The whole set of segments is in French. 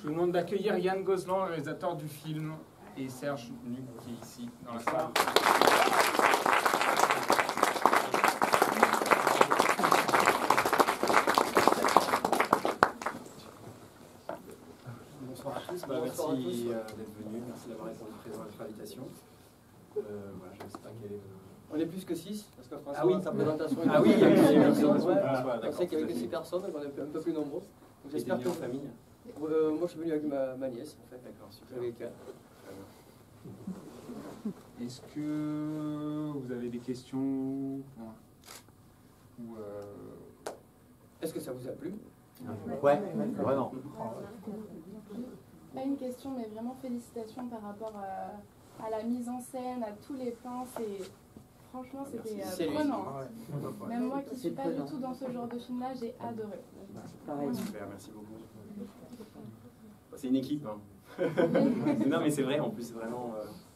Je vous demande d'accueillir Yann Gozlan, le réalisateur du film, et Serge Nuc, qui est ici, dans la salle. Bonsoir à tous, merci d'être venus, merci d'avoir répondu présent à notre invitation. Voilà, je ne sais pas quel est le... On est plus que 6, parce que François, Ah oui, sa présentation... Ah oui, il y a eu 6 personnes. On sait qu'il y avait que 6 personnes, donc on est un peu plus nombreux. J'espère que en famille. Moi, je suis venu avec ma nièce, en fait. D'accord, super. Avec elle. Est-ce que vous avez des questions ou Est-ce que ça vous a plu? Ouais, vraiment. Pas une question, mais vraiment félicitations par rapport à la mise en scène, à tous les plans. Franchement, c'était prenant. Même moi qui ne suis pas du tout dans ce genre de film-là, j'ai adoré. Pareil. Super, merci beaucoup. C'est une équipe. Hein. Non, mais c'est vrai, en plus, vraiment...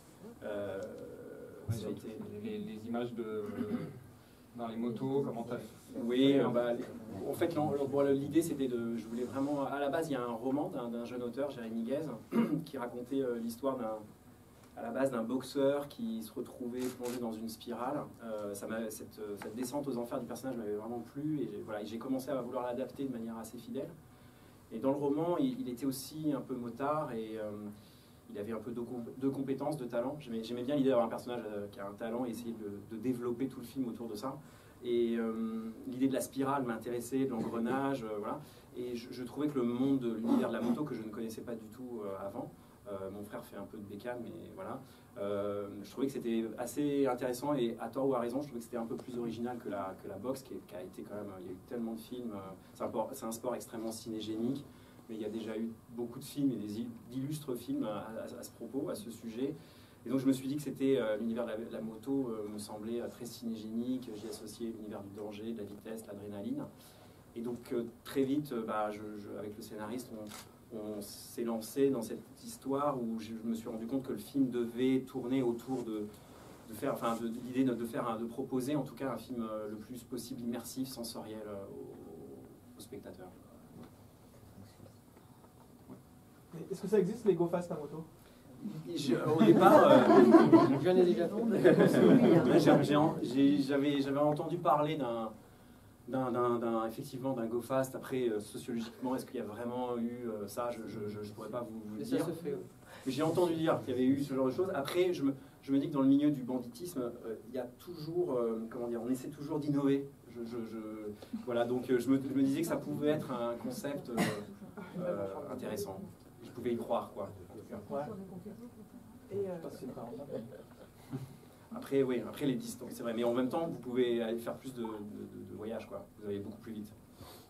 ça a été... les images dans les motos, comment t'as fait? Oui, en fait, l'idée c'était de... Je voulais vraiment... À la base, il y a un roman d'un jeune auteur, Jérémy Guèze, qui racontait l'histoire à la base d'un boxeur qui se retrouvait plongé dans une spirale. Cette descente aux enfers du personnage m'avait vraiment plu, et voilà, j'ai commencé à vouloir l'adapter de manière assez fidèle. Et dans le roman, il était aussi un peu motard, et il avait un peu de compétences, de talent. J'aimais bien l'idée d'avoir un personnage qui a un talent et essayer de développer tout le film autour de ça. Et l'idée de la spirale m'intéressait, de l'engrenage, voilà. Et je trouvais que le monde de l'univers de la moto, que je ne connaissais pas du tout avant, mon frère fait un peu de bécane, mais voilà, je trouvais que c'était assez intéressant, et à tort ou à raison, je trouvais que c'était un peu plus original que la boxe, qui a été quand même, il y a eu tellement de films, c'est un sport extrêmement cinégénique, mais il y a déjà eu beaucoup de films et d'illustres films à ce propos, à ce sujet. Et donc je me suis dit que c'était l'univers de la moto me semblait très cinégénique. J'y associais l'univers du danger, de la vitesse, l'adrénaline. Et donc très vite, avec le scénariste, on s'est lancé dans cette histoire où je me suis rendu compte que le film devait tourner autour de l'idée de proposer en tout cas un film le plus possible immersif, sensoriel aux spectateurs. Est-ce que ça existe les Go Fast à moto? Au départ, J'en ai déjà fait. j'avais entendu parler effectivement d'un Go Fast. Après, sociologiquement, est-ce qu'il y a vraiment eu ça? Je ne pourrais pas vous le dire. Mais j'ai entendu dire qu'il y avait eu ce genre de choses. Après, je me dis que dans le milieu du banditisme, il y a toujours, comment dire, on essaie toujours d'innover. Voilà, donc je me disais que ça pouvait être un concept intéressant. Je pouvais y croire, quoi. Après, oui, après les distances, c'est vrai. Mais en même temps, vous pouvez aller faire plus de voyages, quoi. Vous allez beaucoup plus vite.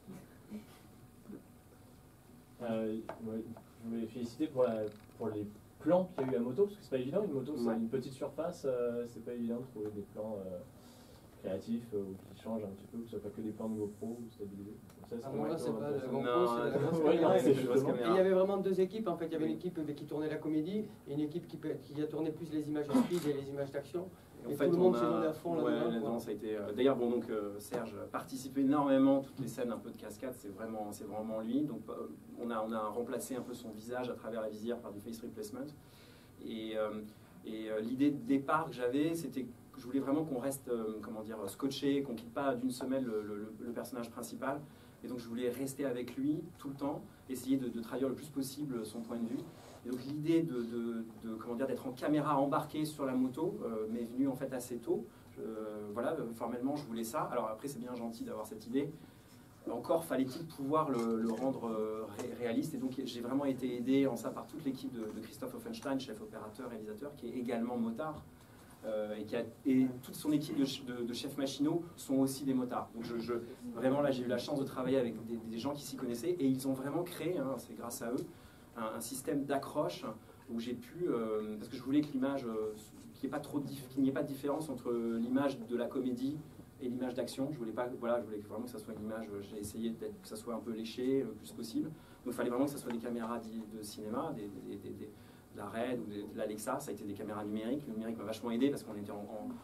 Ouais, je voulais féliciter pour les plans qu'il y a eu à moto, parce que c'est pas évident, une moto, c'est une petite surface, c'est pas évident de trouver des plans créatifs ou qui changent un petit peu, que ce soit pas que des plans de GoPro ou stabilisés. Là, c'est pas la GoPro, c'est la grosse caméra. Il y avait vraiment deux équipes, en fait. Il y avait une équipe qui tournait la comédie et une équipe qui a tourné plus les images speed et les images d'action. En fait, tout le monde s'est donné à fond là-dedans. Ça a été. D'ailleurs, bon, donc Serge participe énormément, toutes les scènes un peu de cascade, c'est vraiment lui. Donc, on a remplacé un peu son visage à travers la visière par du face replacement. Et l'idée de départ que j'avais, c'était que je voulais vraiment qu'on reste, comment dire, scotché, qu'on quitte pas d'une semelle le personnage principal. Et donc, je voulais rester avec lui tout le temps, essayer de traduire le plus possible son point de vue. Et donc l'idée comment dire, d'être en caméra embarquée sur la moto m'est venue en fait assez tôt. Voilà, formellement je voulais ça. Alors après c'est bien gentil d'avoir cette idée. Encore fallait-il pouvoir le rendre réaliste. Et donc j'ai vraiment été aidé en ça par toute l'équipe de Christophe Offenstein, chef opérateur, réalisateur, qui est également motard. Et toute son équipe de chefs machinaux sont aussi des motards. Donc vraiment là j'ai eu la chance de travailler avec des gens qui s'y connaissaient, et ils ont vraiment créé, hein, c'est grâce à eux, un système d'accroche où j'ai pu, parce que je voulais que l'image, qu'il n'y ait pas de différence entre l'image de la comédie et l'image d'action. Je voulais vraiment que ça soit une image, j'ai essayé que ça soit un peu léché le plus possible. Donc il fallait vraiment que ça soit des caméras de cinéma, de la RED ou de l'Alexa. Ça a été des caméras numériques. Le numérique m'a vachement aidé parce qu'on était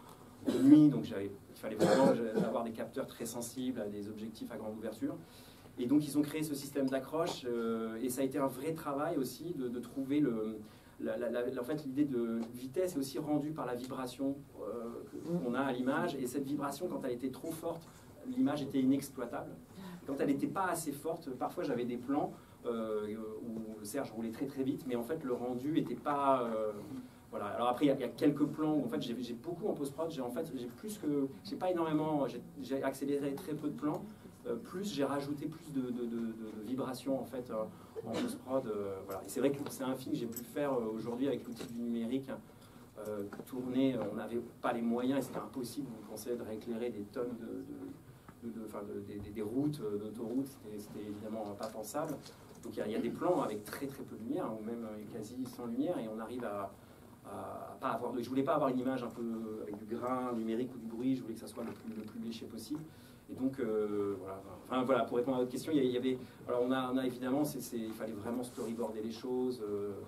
de nuit, donc il fallait vraiment avoir des capteurs très sensibles à des objectifs à grande ouverture. Et donc ils ont créé ce système d'accroche et ça a été un vrai travail aussi de trouver en fait l'idée de vitesse est aussi rendue par la vibration qu'on a à l'image, et cette vibration, quand elle était trop forte, l'image était inexploitable. Quand elle n'était pas assez forte, parfois j'avais des plans où Serge roulait très très vite, mais en fait le rendu n'était pas... voilà. Alors après il y a quelques plans où en fait j'ai beaucoup en post-prod, j'ai pas énormément, j'ai accéléré très peu de plans, plus j'ai rajouté plus de vibrations en fait en post-prod. Voilà. Et c'est vrai que c'est un film que j'ai pu faire aujourd'hui avec l'outil du numérique. Tourner, on n'avait pas les moyens et c'était impossible, vous pensez, de rééclairer des tonnes des routes, d'autoroutes, c'était évidemment pas pensable. Donc il y a des plans avec très très peu de lumière, ou même quasi sans lumière, et on arrive à pas avoir je voulais pas avoir une image un peu avec du grain numérique ou du bruit, je voulais que ça soit le plus léché possible. Et donc voilà. Enfin voilà, pour répondre à votre question, il y avait, alors on a évidemment, il fallait vraiment storyboarder les choses.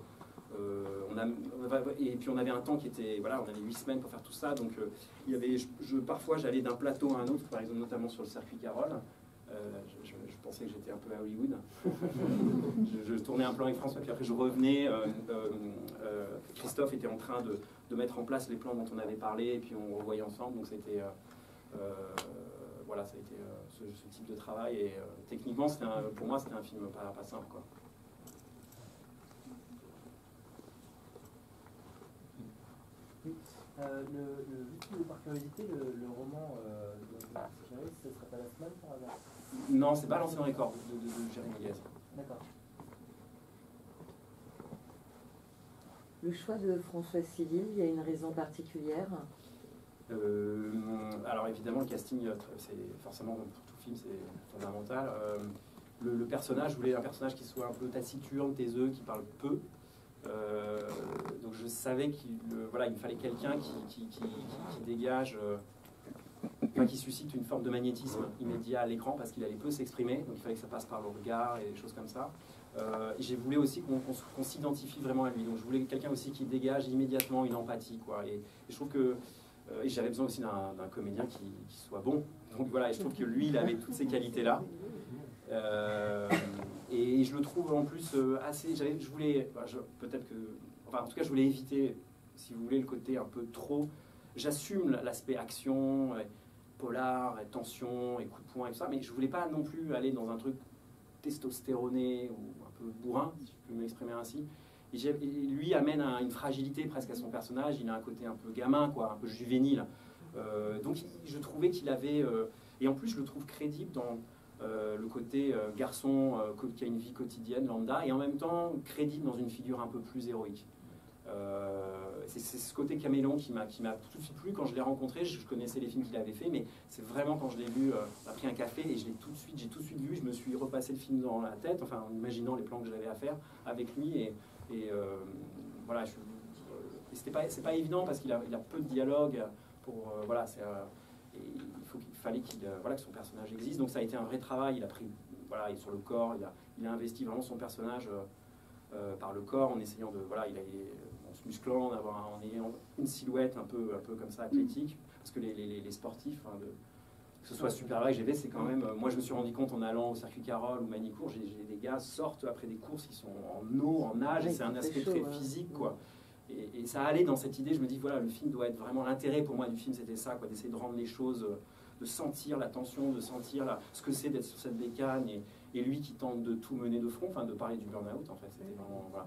Et puis on avait un temps qui était, voilà, on avait 8 semaines pour faire tout ça, donc il y avait, parfois j'allais d'un plateau à un autre, par exemple notamment sur le circuit Carole. Je pensais que j'étais un peu à Hollywood. je tournais un plan avec François, puis après je revenais. Christophe était en train de mettre en place les plans dont on avait parlé, et puis on revoyait ensemble. Donc c'était voilà, ça a été ce type de travail. Et techniquement, pour moi, c'était un film pas simple, quoi. Par curiosité, le roman de Thierry, ce ne serait pas La Semaine par hasard? Non, c'est pas L'Ancien Record de Jérémy Guez. D'accord. Le choix de François Civil, il y a une raison particulière? Alors évidemment, le casting, c'est forcément, pour tout film, c'est fondamental. Le personnage, je voulais un personnage qui soit un peu taciturne, taiseux, qui parle peu. Donc je savais qu'il me fallait quelqu'un qui dégage, qui suscite une forme de magnétisme immédiat à l'écran, parce qu'il allait peu s'exprimer, donc il fallait que ça passe par le regard et des choses comme ça. Et je voulais aussi qu'on s'identifie vraiment à lui, donc je voulais quelqu'un aussi qui dégage immédiatement une empathie, quoi. Et je trouve que j'avais besoin aussi d'un comédien qui soit bon, donc voilà, et je trouve que lui, il avait toutes ces qualités-là. Et je le trouve en plus assez. Je voulais, peut-être que, enfin en tout cas, je voulais éviter, si vous voulez, le côté un peu trop. J'assume l'aspect action, polar, tension, et coup de poing et tout ça, mais je voulais pas non plus aller dans un truc testostéroné ou un peu bourrin, si je peux m'exprimer ainsi. Et lui amène une fragilité presque à son personnage. Il a un côté un peu gamin, quoi, un peu juvénile. Donc je trouvais qu'il avait. Et en plus, je le trouve crédible dans. Le côté garçon qui a une vie quotidienne lambda, et en même temps crédible dans une figure un peu plus héroïque. C'est ce côté caméléon qui m'a tout de suite plu quand je l'ai rencontré. Je connaissais les films qu'il avait fait, mais c'est vraiment quand je l'ai vu, on a pris un café et j'ai tout de suite vu. Je me suis repassé le film dans la tête, enfin en imaginant les plans que j'avais à faire avec lui, et voilà. C'est pas évident parce qu'il a peu de dialogue pour voilà. Il fallait que son personnage existe, donc ça a été un vrai travail. Il a pris sur le corps, il a investi vraiment son personnage par le corps, en essayant de en se musclant, en ayant une silhouette un peu comme ça athlétique, parce que les sportifs, que ce soit Super Bike, GV, c'est quand même. Moi, je me suis rendu compte en allant au circuit Carole ou Manicourt, des gars sortent après des courses, ils sont en eau, en nage, et c'est un aspect très physique, quoi. Et ça allait dans cette idée. Je me dis voilà, le film doit être vraiment, l'intérêt pour moi du film, c'était ça, quoi, d'essayer de rendre les choses, de sentir la tension, de sentir ce que c'est d'être sur cette bécane, et lui qui tente de tout mener de front, enfin de parler du burn-out, en fait, c'était vraiment voilà.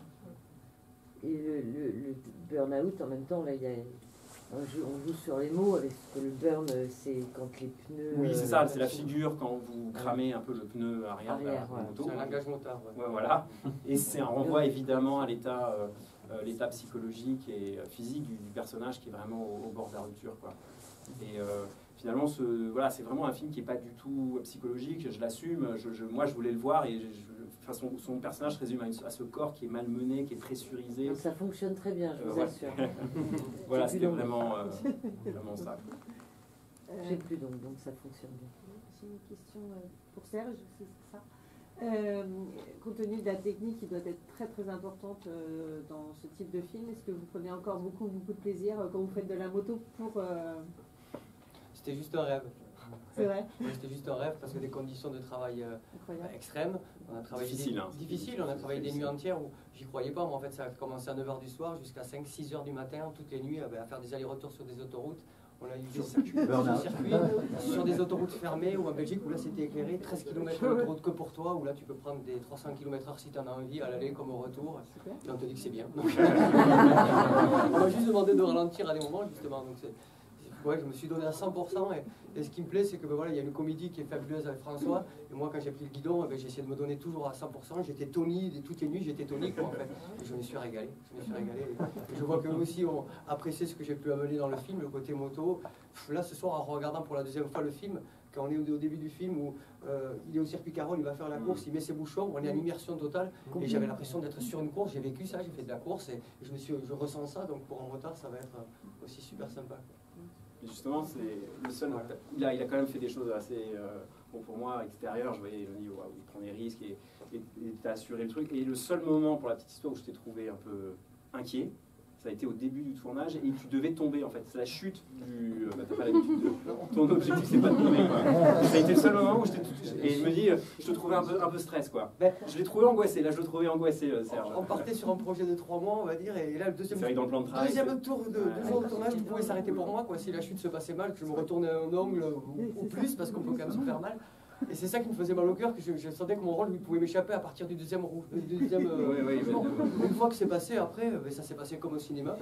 Et le burn-out, en même temps, là, on joue sur les mots, avec ce que le burn, c'est quand les pneus... Oui, c'est ça, c'est la figure quand vous cramez un peu le pneu arrière de la moto. C'est un langage motard. Ouais, voilà. Et c'est un renvoi évidemment à l'état psychologique et physique du personnage qui est vraiment au bord de la rupture, quoi. Et finalement, c'est vraiment un film qui n'est pas du tout psychologique, je l'assume. Moi, je voulais le voir, et son personnage se résume à ce corps qui est malmené, qui est pressurisé. Donc ça fonctionne très bien, je vous assure. Voilà, c'était vraiment ça. J'ai plus donc ça fonctionne bien. J'ai une question pour Serge, c'est ça. Compte tenu de la technique qui doit être très très importante dans ce type de film, est-ce que vous prenez encore beaucoup de plaisir quand vous faites de la moto pour... C'était juste un rêve. C'est vrai. C'était juste un rêve parce que des conditions de travail extrêmes. On a travaillé difficile, on a travaillé des nuits entières où j'y croyais pas. Moi, en fait, ça a commencé à 9h du soir jusqu'à 5-6h du matin, toutes les nuits, à faire des allers-retours sur des autoroutes. On a eu des circuits sur des autoroutes fermées ou en Belgique où là c'était écliré, 13 km d'autoroute que pour toi, où là tu peux prendre des 300 km/h si tu en as envie, à l'aller comme au retour, et on te dit que c'est bien. Donc, on m'a juste demandé de ralentir à des moments justement. Donc ouais, je me suis donné à 100% et ce qui me plaît c'est que ben, voilà, il y a une comédie qui est fabuleuse avec François et moi quand j'ai pris le guidon ben, j'ai essayé de me donner toujours à 100%, j'étais Tony, toutes les nuits j'étais Tony quoi, en fait. Et je me suis régalé, et je vois qu'eux aussi ont apprécié ce que j'ai pu amener dans le film, le côté moto. Là ce soir en regardant pour la deuxième fois le film, quand on est au début du film où il est au circuit Carole, il va faire la course, il met ses bouchons, on est en immersion totale et j'avais l'impression d'être sur une course, j'ai vécu ça, j'ai fait de la course et je ressens ça, donc pour un retard ça va être aussi super sympa. Et justement, c'est le seul. Il a quand même fait des choses assez. Bon, pour moi, extérieures, je voyais, je me dis, waouh, il prend des risques et t'as assuré le truc. Et le seul moment, pour la petite histoire, où je t'ai trouvé un peu inquiet, ça a été au début du tournage et tu devais tomber en fait. C'est la chute du. T'as pas l'habitude de. Ton objectif, c'est pas de tomber quoi. Ça a été le seul moment où je me dis, je te trouvais un peu stress quoi. Je l'ai trouvé angoissé, là je le trouvais angoissé, Serge. On partait sur un projet de 3 mois, on va dire, et là le deuxième dans le plan de travail, tour de tournage, tout pouvait s'arrêter pour moi quoi. Si la chute se passait mal, que je me retournais un angle ou plus, parce qu'on peut quand même se faire mal. Et c'est ça qui me faisait mal au cœur, que je sentais que mon rôle lui pouvait m'échapper à partir du deuxième jour. Une fois que c'est passé, après, ça s'est passé comme au cinéma.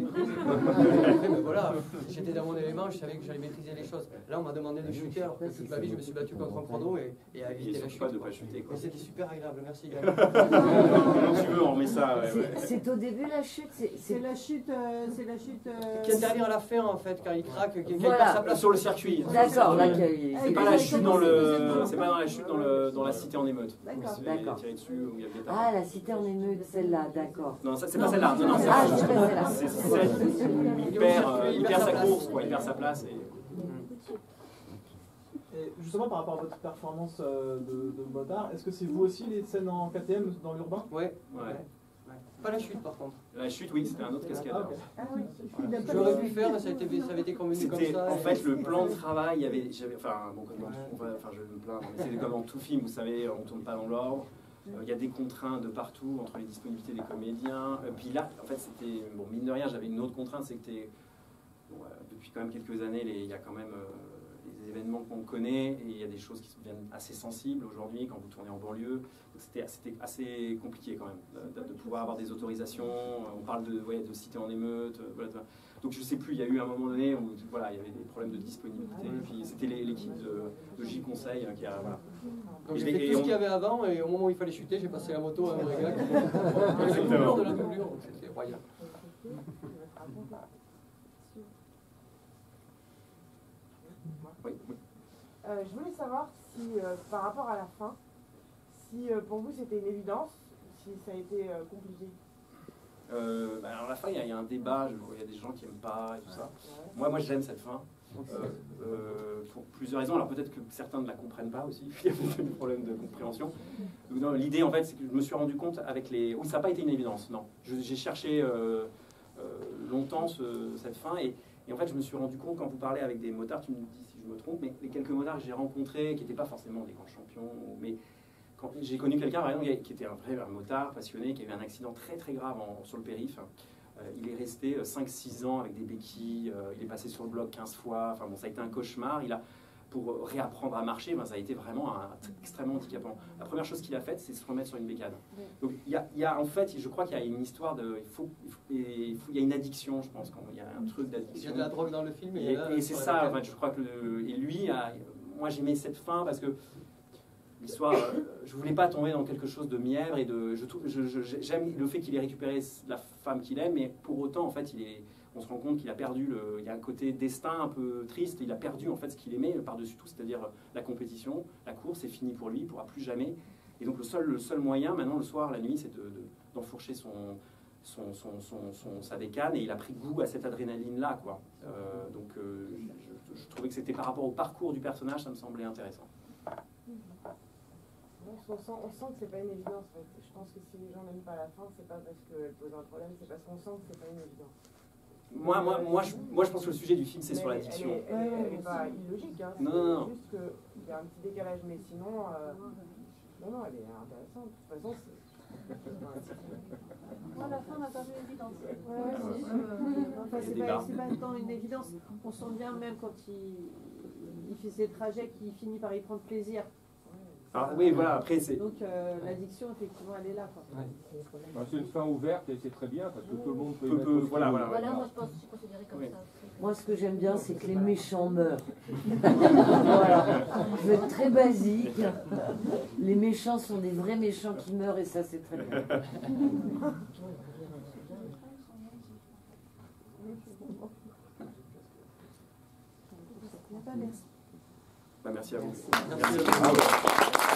Mais voilà, j'étais dans mon élément, je savais que j'allais maîtriser les choses. Là, on m'a demandé de chuter, alors que toute ma vie, je me suis battu contre un chrono et à éviter la chute. Pas de pas chuter. Mais c'était super agréable, merci Gaël. Quand tu veux, on met ça. C'est au début la chute, c'est la chute, qui intervient à la fin en fait, quand il craque, qui voilà. perd sa place sur le circuit. D'accord, là, c'est pas la chute dans le. C'est pas dans la chute dans la cité en émeute. D'accord. Ah, la cité en émeute, celle-là, d'accord. Non, c'est pas celle-là. Non, c'est celle-là. C'est celle où il perd sa course, quoi. Il perd sa place. Et justement, par rapport à votre performance de motard, est-ce que c'est vous aussi les scènes en KTM dans l'urbain? Ouais. Pas la chute par contre. La chute, oui, c'était un autre cascadeur. J'aurais pu faire, mais ça avait été convenu comme ça. En fait, le plan de travail, enfin, bon, je vais me plaindre, mais c'était comme dans tout film, vous savez, on ne tourne pas dans l'ordre. Il y a des contraintes de partout entre les disponibilités des comédiens. Puis là, en fait, c'était, bon, mine de rien, j'avais une autre contrainte, c'est que depuis quand même quelques années, il y a quand même les événements qu'on connaît, et il y a des choses qui deviennent assez sensibles aujourd'hui quand vous tournez en banlieue. C'était assez compliqué quand même de pouvoir avoir des autorisations. On parle de cité en émeute. Voilà. Donc je sais plus, il y a eu un moment donné où voilà, il y avait des problèmes de disponibilité. Et puis c'était l'équipe de J Conseil qui a voilà. Donc j'ai fait tout ce qu'il y avait avant et au moment où il fallait chuter, j'ai passé la moto à un vrai gars qui de la doublure, donc c'était royal. Oui. Je voulais savoir si, par rapport à la fin, si pour vous c'était une évidence, si ça a été compliqué. Alors la fin, il y a un débat, il y a des gens qui n'aiment pas et tout ça. Moi j'aime cette fin, pour plusieurs raisons. Alors peut-être que certains ne la comprennent pas aussi, il y a des problèmes de compréhension. L'idée en fait, c'est que je me suis rendu compte avec les... Oui, ça n'a pas été une évidence, non. J'ai cherché longtemps cette fin et en fait je me suis rendu compte, quand vous parlez avec des motards, tu me dis si je me trompe, mais les quelques motards que j'ai rencontrés, qui n'étaient pas forcément des grands champions, mais j'ai connu quelqu'un par exemple qui était un vrai motard passionné, qui a eu un accident très très grave sur le périph'. Il est resté 5-6 ans avec des béquilles, il est passé sur le bloc 15 fois, enfin bon, ça a été un cauchemar. Pour réapprendre à marcher, ça a été vraiment extrêmement handicapant. La première chose qu'il a faite, c'est se remettre sur une bécane. Donc il y a en fait, je crois qu'il y a une histoire de... Il y a une addiction, je pense, il y a un truc d'addiction. Il y a de la drogue dans le film. Et c'est ça, en fait, je crois que... Et lui, moi j'aimais cette fin parce que l'histoire, je voulais pas tomber dans quelque chose de mièvre et j'aime le fait qu'il ait récupéré la femme qu'il aime, mais pour autant, en fait, on se rend compte qu'il a perdu, il y a un côté destin un peu triste, il a perdu en fait ce qu'il aimait par-dessus tout, c'est-à-dire la compétition, la course, c'est fini pour lui, il ne pourra plus jamais. Et donc le seul moyen, maintenant, le soir, la nuit, c'est d'enfourcher sa bécane, et il a pris goût à cette adrénaline-là, quoi. Donc je trouvais que c'était par rapport au parcours du personnage, ça me semblait intéressant. On sent que c'est pas une évidence. En fait. Je pense que si les gens n'aiment pas la fin, c'est pas parce qu'elle pose un problème, c'est parce qu'on sent que c'est pas une évidence. Moi, je pense que le sujet du film, c'est sur l'addiction. Elle n'est pas illogique, hein. Non. C'est juste qu'il y a un petit décalage, mais sinon, non, elle est intéressante. De toute façon, Moi, la fin m'a paru évidente. C'est pas tant une évidence. On sent bien, même quand il fait ses trajets, qu'il finit par y prendre plaisir. Alors, oui, voilà, après c'est... Donc l'addiction, effectivement, elle est là. C'est une fin ouverte et c'est très bien parce que tout le monde peut y mettre Voilà, moi je considérais comme ça. Moi ce que j'aime bien c'est que les méchants meurent. Voilà. Je veux être très basique. Les méchants sont des vrais méchants qui meurent et ça c'est très bien. Merci à vous. Merci.